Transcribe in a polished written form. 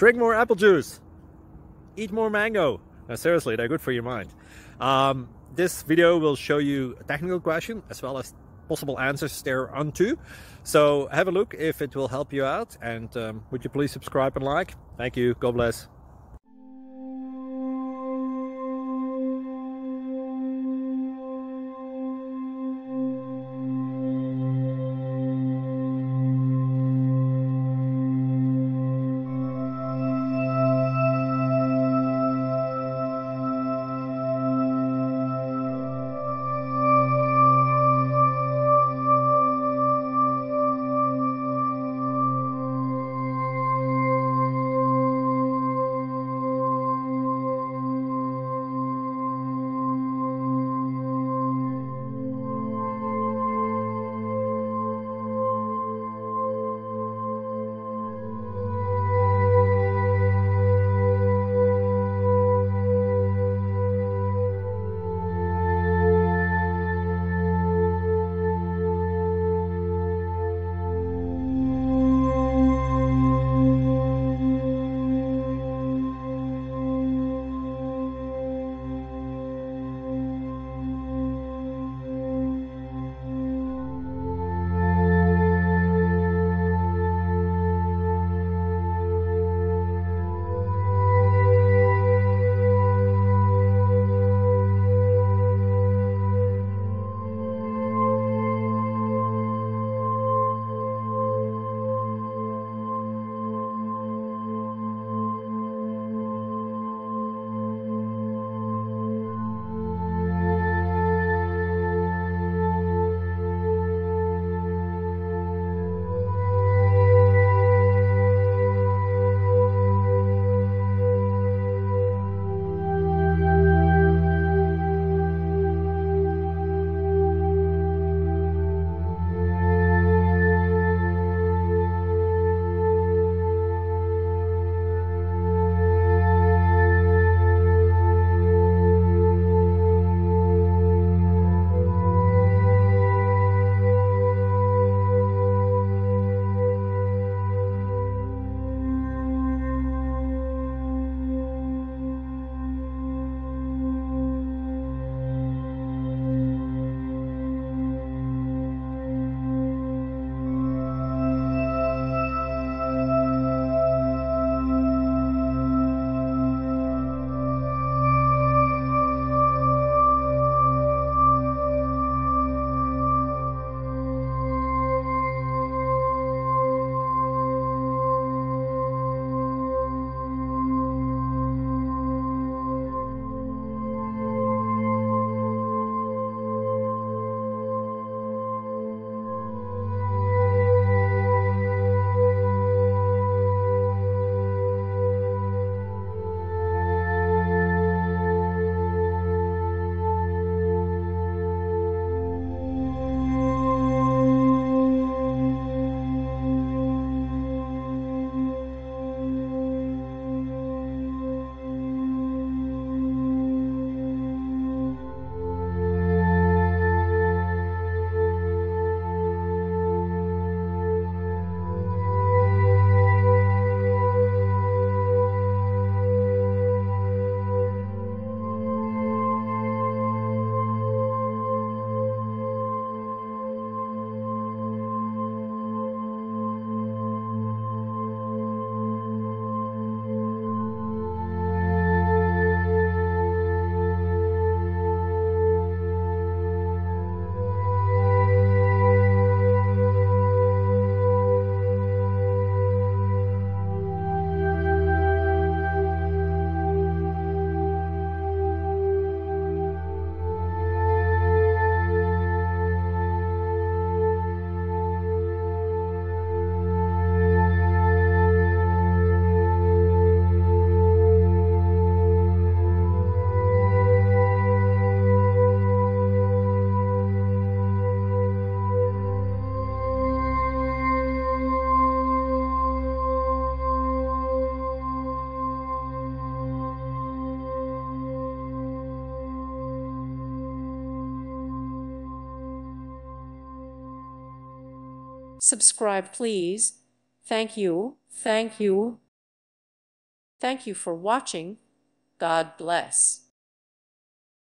Drink more apple juice. Eat more mango. No, seriously, they're good for your mind. This video will show you a technical question as well as possible answers thereunto. So have a look if it will help you out, and would you please subscribe and like? Thank you. God bless. Subscribe, please. Thank you. Thank you. Thank you for watching. God bless.